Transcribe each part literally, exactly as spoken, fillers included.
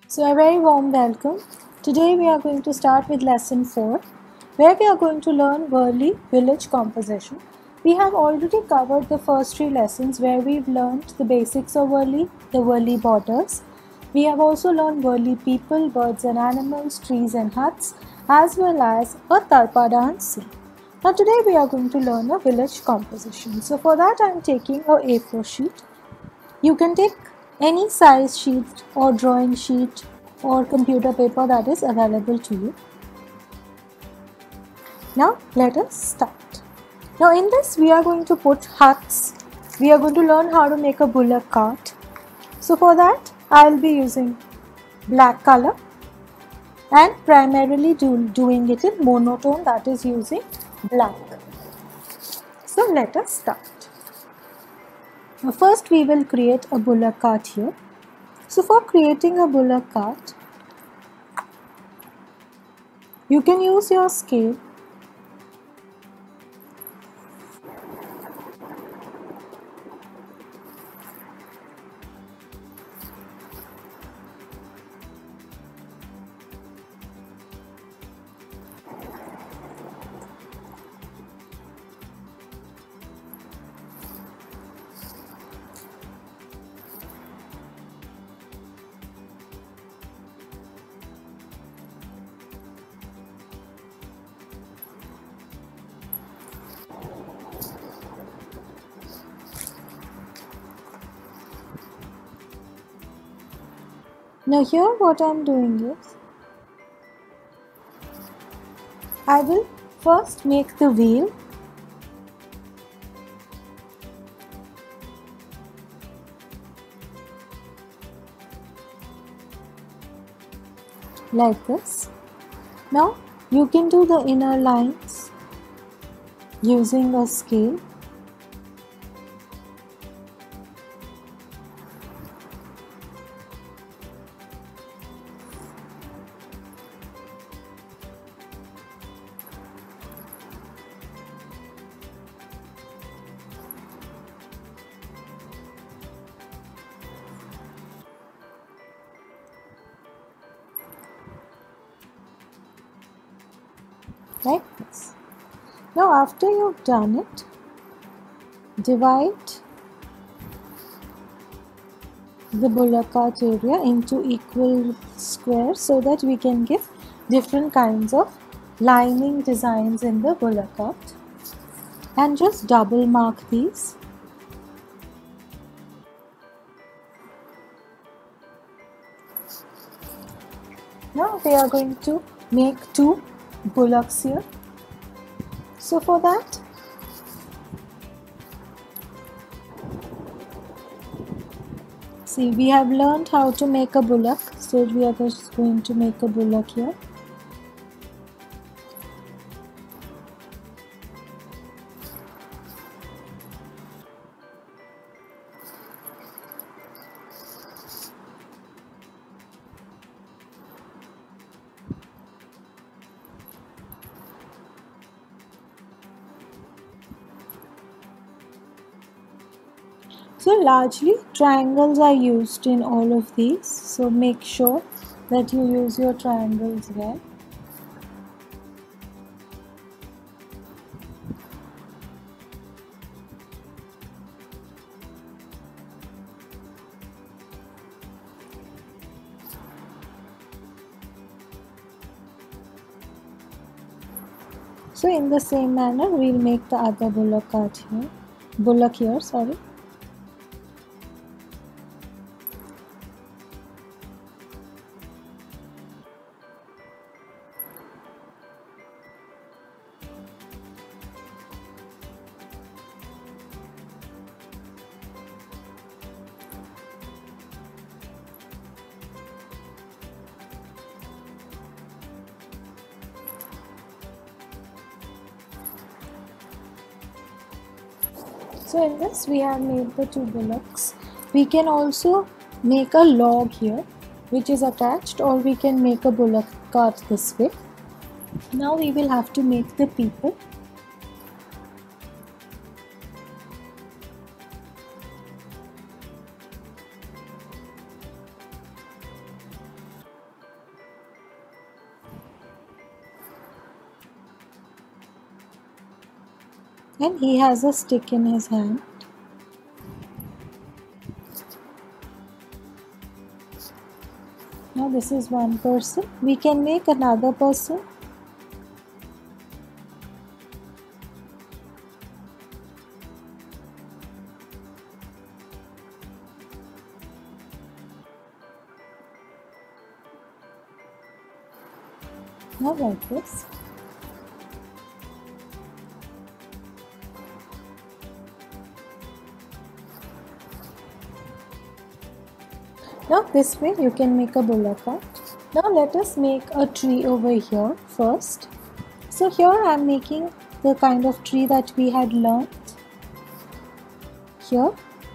So, a very warm welcome. Today, we are going to start with lesson four, where we are going to learn Worli village composition. We have already covered the first three lessons where we've learned the basics of Worli, the Worli borders. We have also learned Worli people, birds and animals, trees and huts, as well as a Tarpa dance. Now, today we are going to learn a village composition. So, for that, I am taking a A four sheet. You can take any size sheet or drawing sheet or computer paper that is available to you. Now let us start. Now in this we are going to put huts. We are going to learn how to make a bullock cart. So for that I will be using black color and primarily do, doing it in monotone, that is using black. So let us start. Now first we will create a bullock cart here. So for creating a bullock cart, you can use your scale. Now here what I am doing is, I will first make the wheel. Like this. Now you can do the inner lines using a scale. Like this. Now after you've done it, divide the bullock cart area into equal squares so that we can give different kinds of lining designs in the bullock cart, and just double mark these. Now we are going to make two bullocks here. So for that, see, we have learned how to make a bullock, so we are just going to make a bullock here. So largely triangles are used in all of these, so make sure that you use your triangles well. So in the same manner we'll make the other bullock cart here, bullock here, sorry. So in this we have made the two bullocks. We can also make a log here which is attached, or we can make a bullock cart this way. Now we will have to make the people. and he has a stick in his hand. Now this is one person. We can make another person. Now like this. Now this way you can make a bullock cart. Now let us make a tree over here first. So here I am making the kind of tree that we had learned here.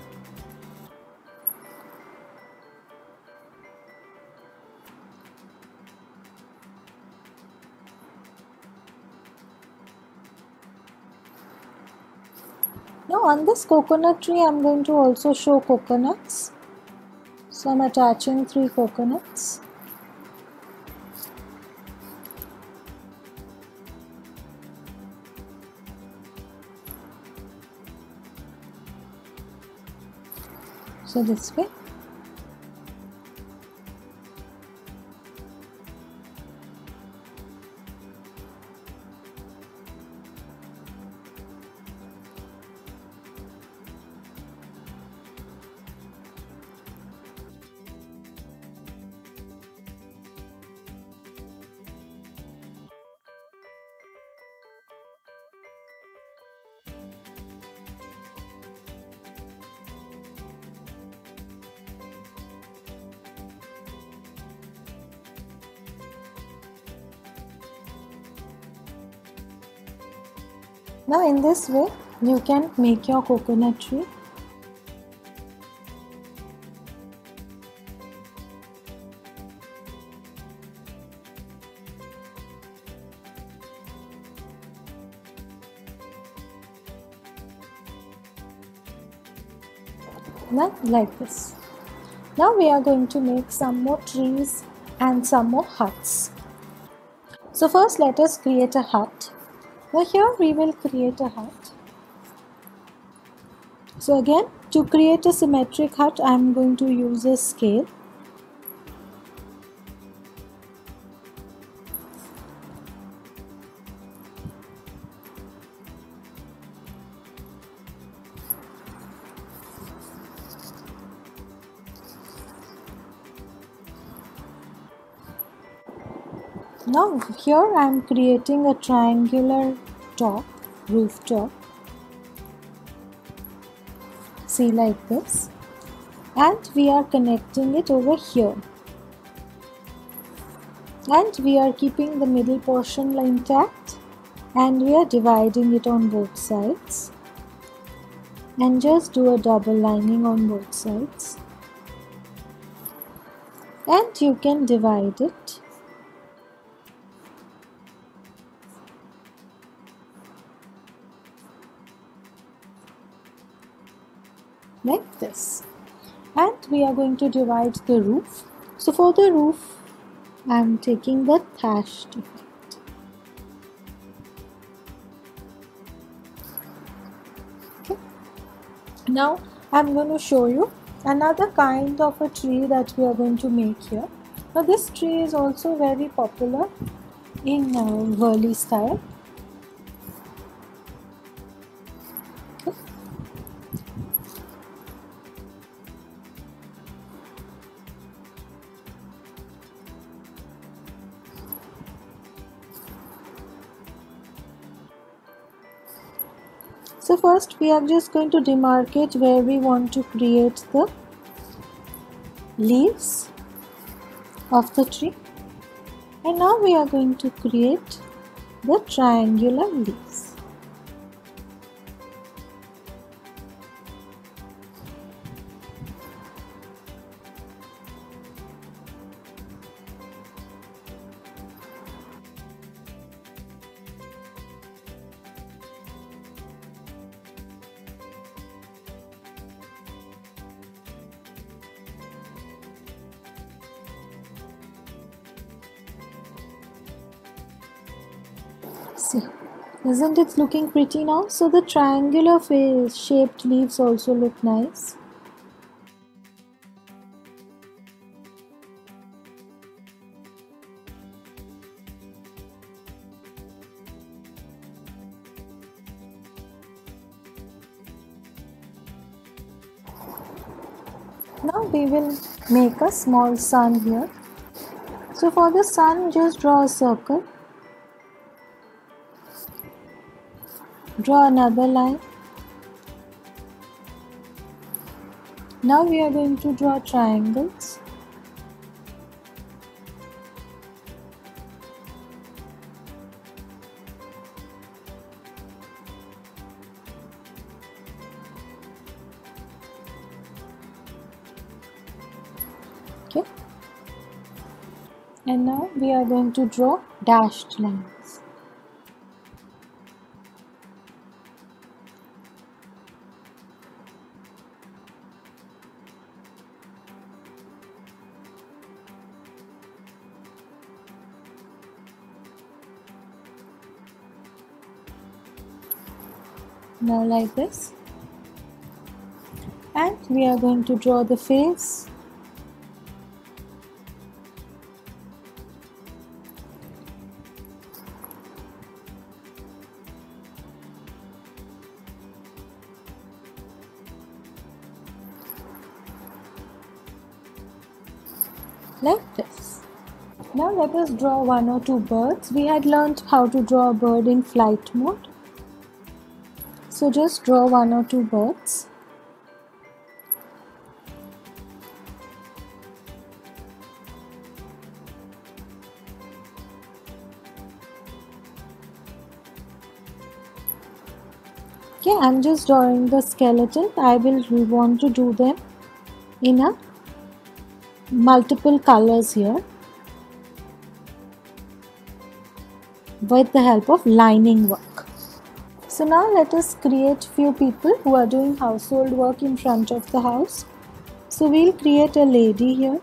Now on this coconut tree I am going to also show coconuts. So I am attaching three coconuts. So this way. Now in this way you can make your coconut tree. Now like this. Now we are going to make some more trees and some more huts. So first let us create a hut. Now here we will create a hut. So again, to create a symmetric hut I am going to use a scale. Now here I am creating a triangular top, rooftop. See, like this. And we are connecting it over here. And we are keeping the middle portion intact. And we are dividing it on both sides. And just do a double lining on both sides. And you can divide it. Like this. And we are going to divide the roof. So for the roof I am taking the thatched effect. Okay. Now I am going to show you another kind of a tree that we are going to make here. Now this tree is also very popular in uh, Worli style. So first we are just going to demarcate where we want to create the leaves of the tree, and now we are going to create the triangular leaves. See, Isn't it looking pretty now? So the triangular face shaped leaves also look nice. Now we will make a small sun here. So for the sun, just draw a circle. Draw another line. Now we are going to draw triangles. Okay. And now we are going to draw dashed lines. Now like this. And we are going to draw the face. Like this. Now let us draw one or two birds. We had learned how to draw a bird in flight mode. So just draw one or two birds. Okay, I'm just drawing the skeleton. I will want to do them in a multiple colors here with the help of lining work. So now let us create few people who are doing household work in front of the house. So we'll create a lady here.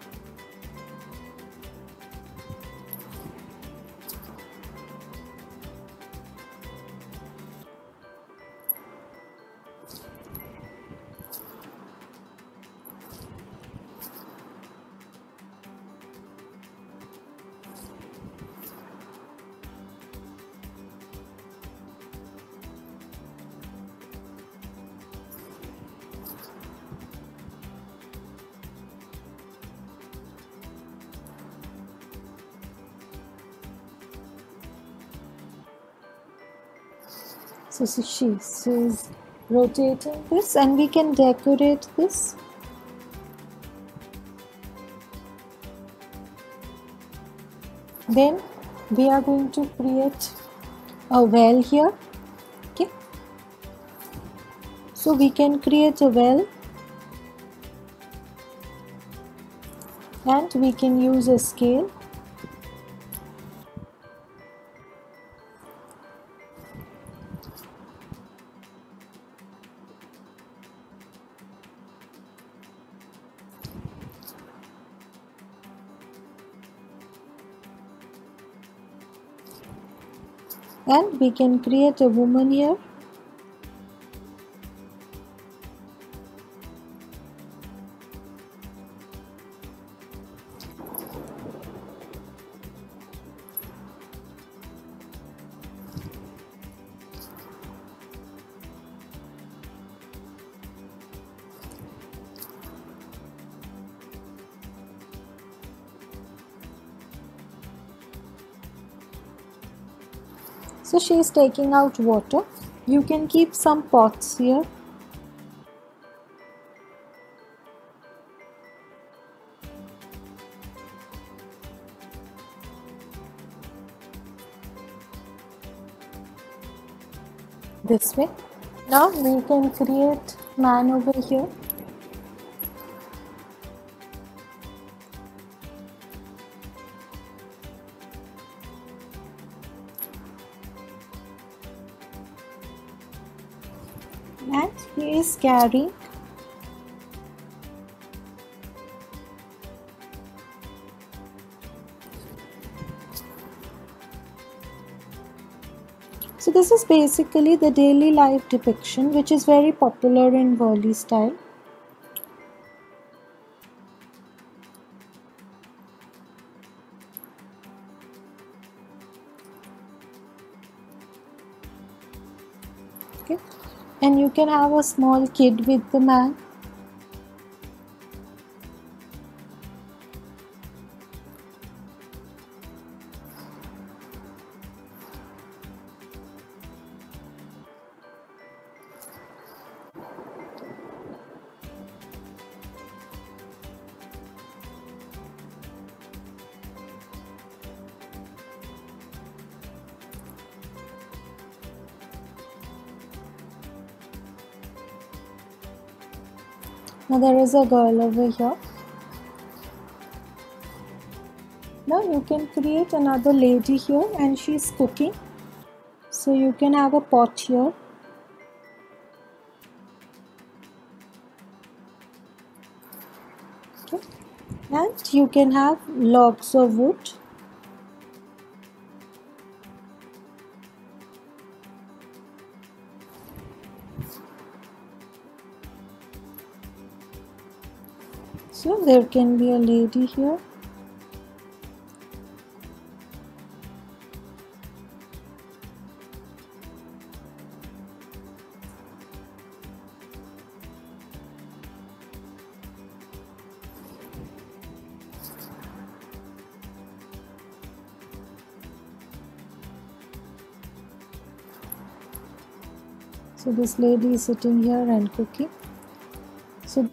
So she is rotating this, and we can decorate this. Then we are going to create a well here. Okay. So we can create a well, and we can use a scale. And we can create a woman here. So she is taking out water. You can keep some pots here. This way. Now we can create man over here. And he is carrying So this is basically the daily life depiction, which is very popular in Varli style. Okay, and you can have a small kid with the man. Now there is a girl over here. Now you can create another lady here and she's cooking. So you can have a pot here. Okay. And you can have logs of wood. So there can be a lady here. So this lady is sitting here and cooking. So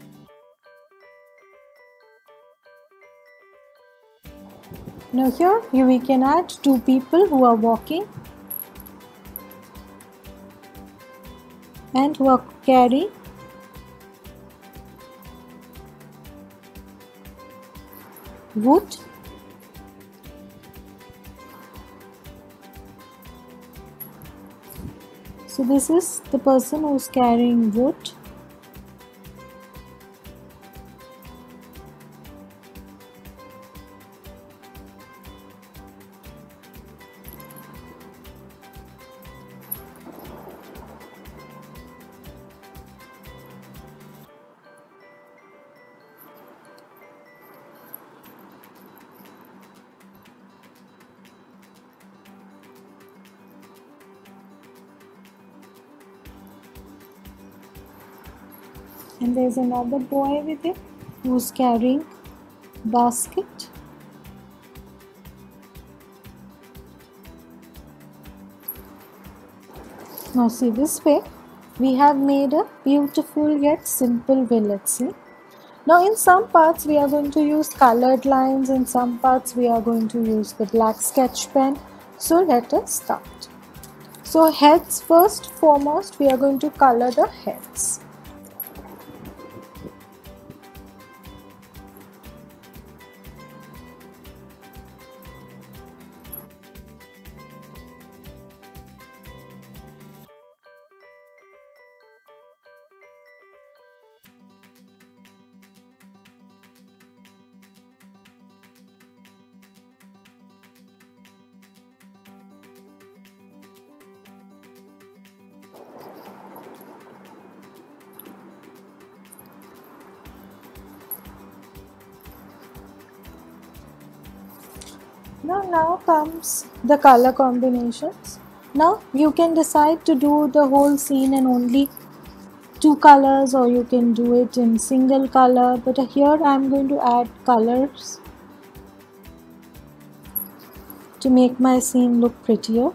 now here we can add two people who are walking and who are carrying wood. So this is the person who is carrying wood. And there's another boy with him who's carrying basket. Now see, this way we have made a beautiful yet simple village scene. Now in some parts we are going to use colored lines, in some parts we are going to use the black sketch pen. So let us start. So heads, first foremost we are going to color the heads. Now, now comes the color combinations. Now you can decide to do the whole scene in only two colors, or you can do it in single color, but here I am going to add colors to make my scene look prettier.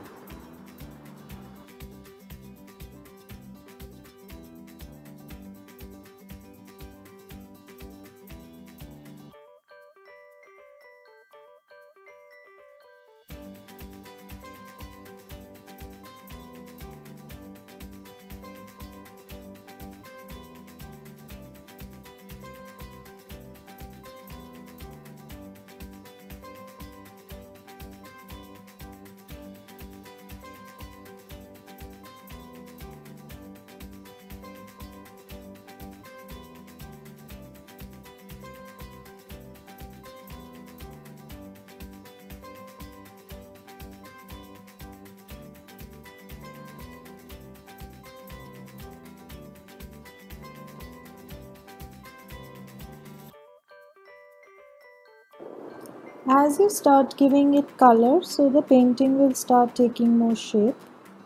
As you start giving it color, so the painting will start taking more shape.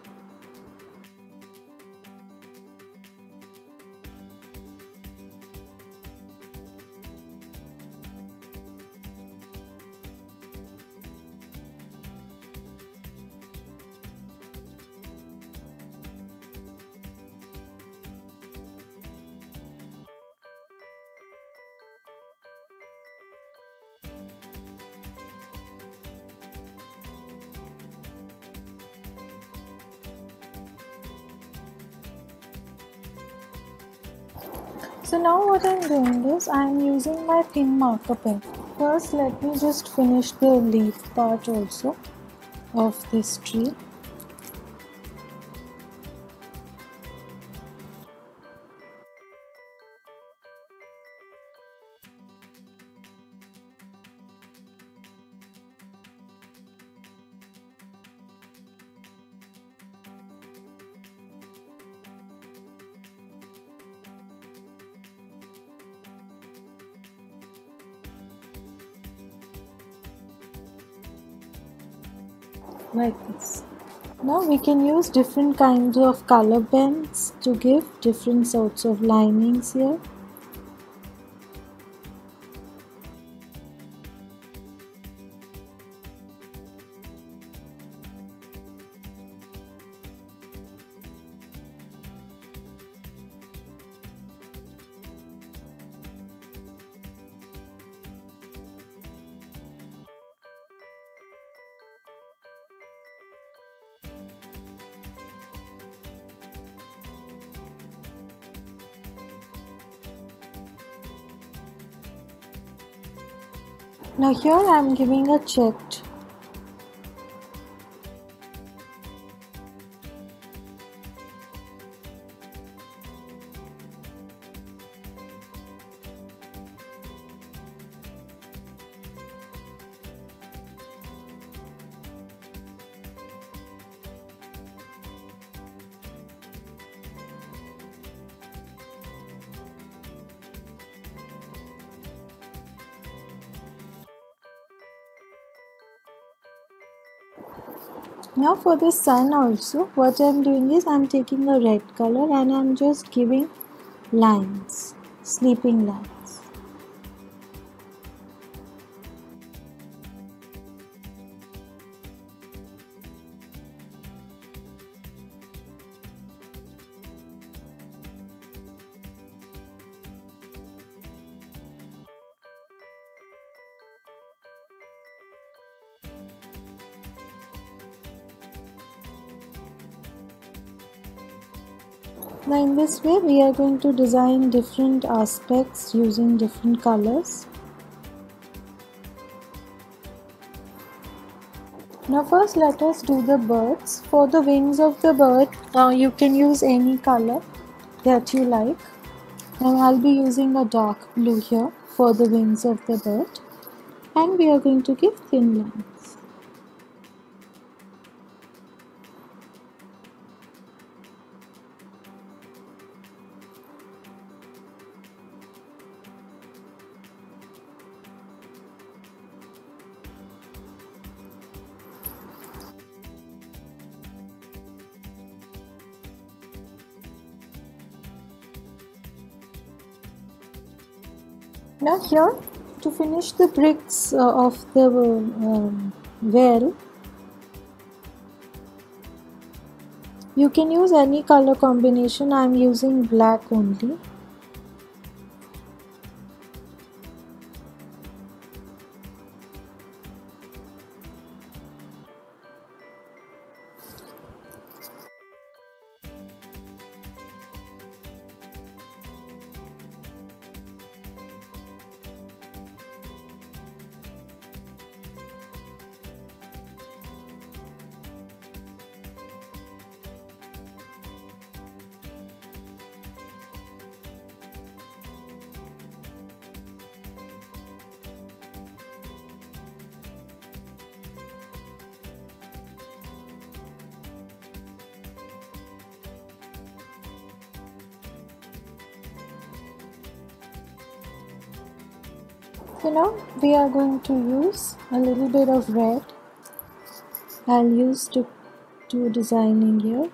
So now what I'm doing is I'm using my thin marker pen. First let me just finish the leaf part also of this tree. Like this. Now we can use different kinds of color pens to give different sorts of linings here. Now here I am giving a checked. Now for the sun also, what I am doing is I am taking a red color and I am just giving lines, sleeping lines. Now in this way we are going to design different aspects using different colors. Now first let us do the birds. For the wings of the bird, uh, you can use any color that you like. Now I'll be using a dark blue here for the wings of the bird, and we are going to give thin lines. Now here, to finish the bricks uh, of the um, well, you can use any color combination. I am using black only. So now we are going to use a little bit of red. I'll use to do designing here.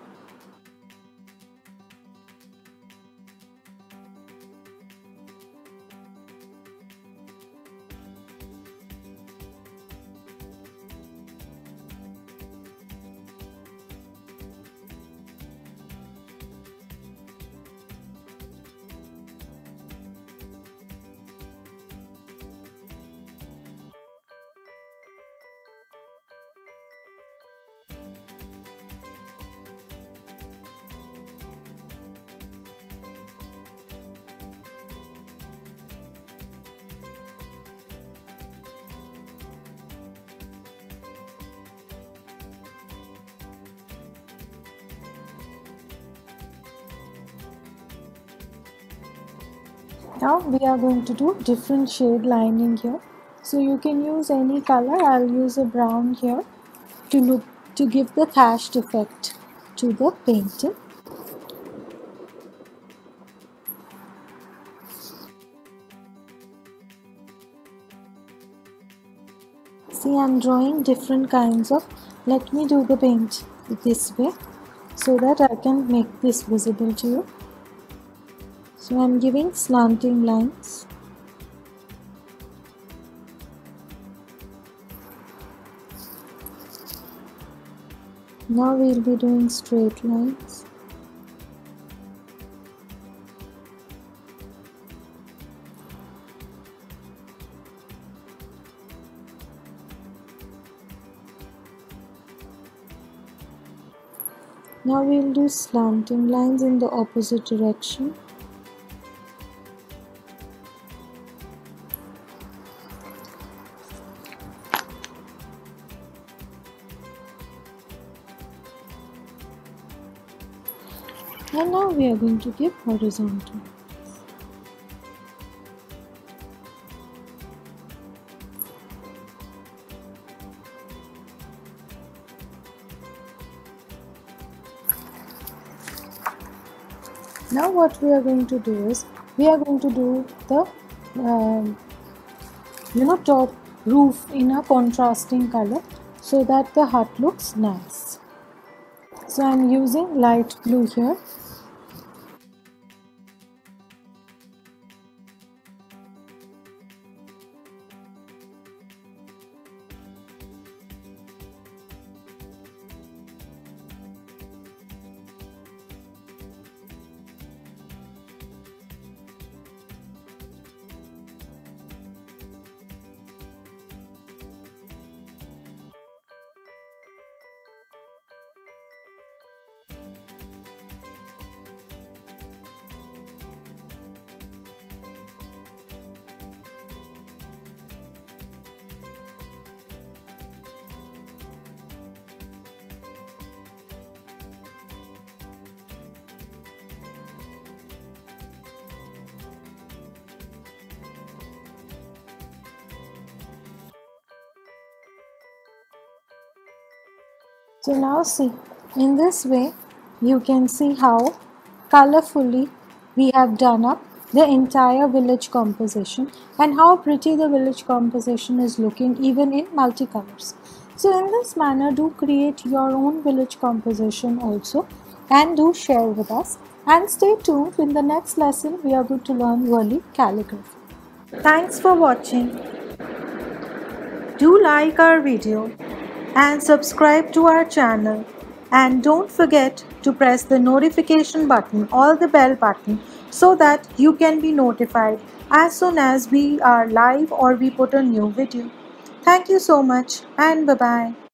Now we are going to do different shade lining here. So you can use any color. I'll use a brown here to look to give the cast effect to the painting. See, I'm drawing different kinds of. Let me do the paint this way so that I can make this visible to you. So I'm giving slanting lines. Now we'll be doing straight lines. Now we'll do slanting lines in the opposite direction. And now we are going to give horizontal. Now what we are going to do is, we are going to do the um, you know top roof in a contrasting color so that the hut looks nice. So I am using light blue here. So now see, in this way you can see how colorfully we have done up the entire village composition and how pretty the village composition is looking even in multicolors. So in this manner, do create your own village composition also and do share with us, and stay tuned. In the next lesson we are going to learn Varli calligraphy. Thanks for watching. Do like our video and subscribe to our channel, and don't forget to press the notification button or the bell button so that you can be notified as soon as we are live or we put a new video. Thank you so much, and bye bye.